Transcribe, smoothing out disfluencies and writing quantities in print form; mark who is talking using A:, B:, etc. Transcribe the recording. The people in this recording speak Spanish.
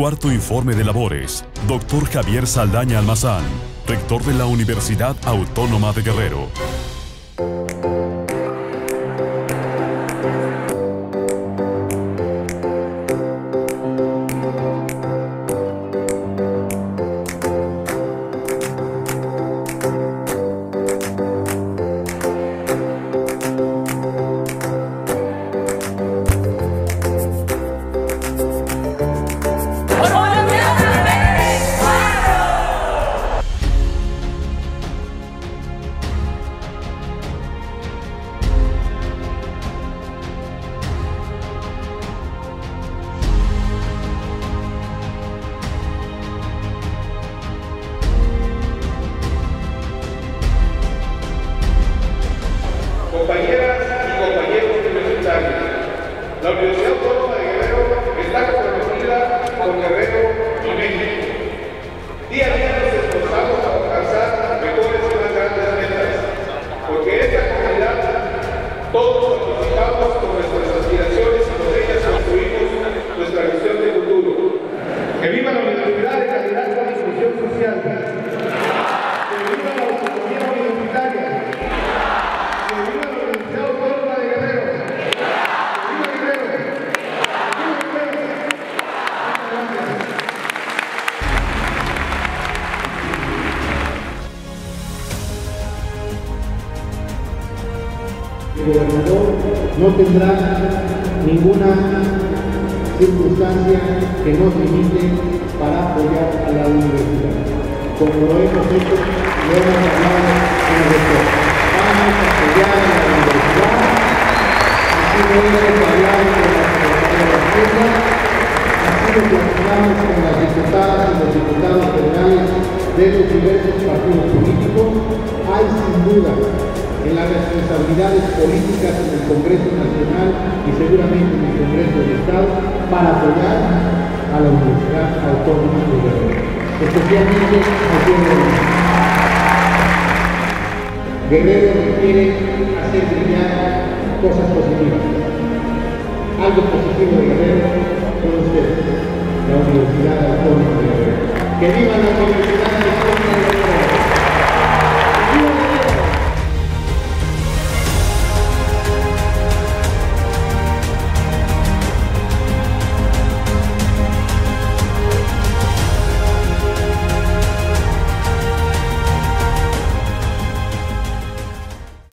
A: Cuarto informe de labores. Dr. Javier Saldaña Almazán, rector de la Universidad Autónoma de Guerrero.
B: Compañeras y compañeros universitarios, la Universidad Autónoma de Guerrero está comprometida con Guerrero y México. Día a día nos esforzamos a alcanzar mejores y más grandes metas, porque esta comunidad todos participamos con nuestras aspiraciones y con ellas construimos nuestra visión de futuro. ¡Que viva la Universidad de Calidad con Inclusión Social! ¡Que viva la autonomía universitaria!
C: El gobernador no tendrá ninguna circunstancia que nos limite para apoyar a la universidad. Como lo hemos hecho, lo hemos hablado en el rector. Vamos a apoyar a la universidad, así lo hemos hablado con la Secretaría de Hacienda, así lo platicamos con las diputadas y los diputados federales de los diversos partidos políticos. Hay sin duda en las responsabilidades políticas en el Congreso Nacional y seguramente en el Congreso del Estado para apoyar a la Universidad Autónoma de Guerrero, especialmente aquí en Guerrero. Guerrero requiere hacer brillar cosas positivas. Algo positivo de Guerrero con ustedes, la Universidad Autónoma de Guerrero. ¡Que viva la Universidad Autónoma de Guerrero!